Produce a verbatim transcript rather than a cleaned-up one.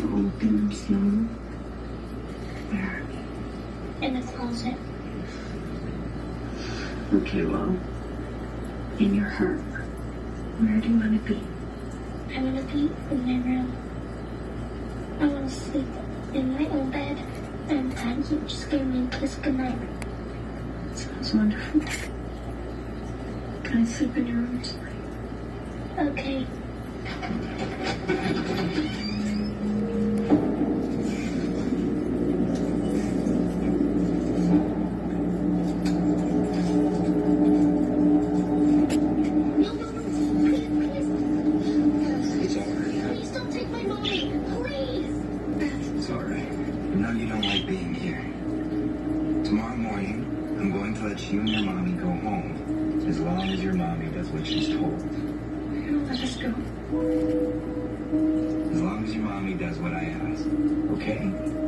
open them slowly. Where? In the closet. Okay, well, in your heart, where do you want to be? I want to be in my room. I want to sleep in my own bed, and Dad, you just give me a kiss goodnight. Sounds wonderful. Can I sleep in your room tonight? Okay. You and your mommy go home as long as your mommy does what she's told. You're gonna let us go? As long as your mommy does what I ask, okay?